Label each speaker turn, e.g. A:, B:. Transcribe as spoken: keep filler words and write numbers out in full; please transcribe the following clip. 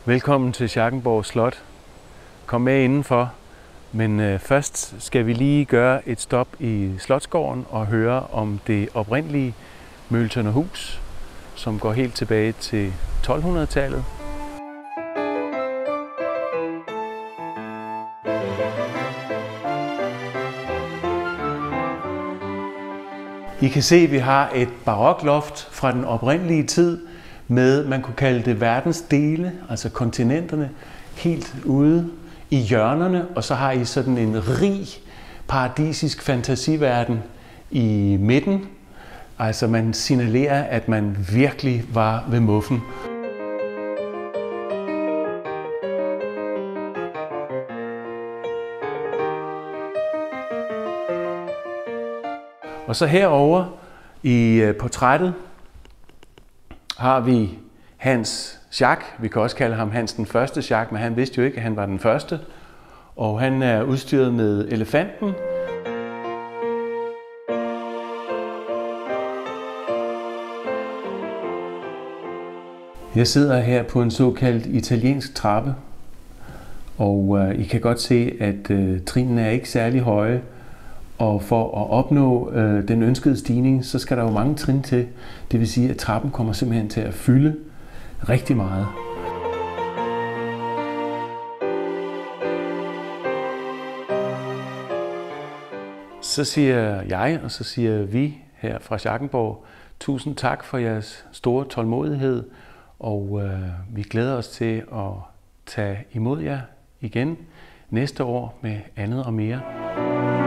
A: Velkommen til Schackenborg Slot. Kom med indenfor, men øh, først skal vi lige gøre et stop i Slotsgården og høre om det oprindelige Møgeltønder-hus, som går helt tilbage til tolvhundredetallet. I kan se, at vi har et barokloft fra den oprindelige tid med, man kunne kalde det verdens dele, altså kontinenterne, helt ude i hjørnerne, og så har I sådan en rig paradisisk fantasiverden i midten. Altså man signalerer, at man virkelig var ved muffen. Og så herover i portrættet har vi Hans Schack. Vi kan også kalde ham Hans den første Schack, men han vidste jo ikke, at han var den første. Og han er udstyret med elefanten. Jeg sidder her på en såkaldt italiensk trappe, og øh, I kan godt se, at øh, trinene er ikke særlig høje. Og for at opnå øh, den ønskede stigning, så skal der jo mange trin til. Det vil sige, at trappen kommer simpelthen til at fylde rigtig meget. Så siger jeg, og så siger vi her fra Schackenborg, tusind tak for jeres store tålmodighed, og øh, vi glæder os til at tage imod jer igen næste år med andet og mere.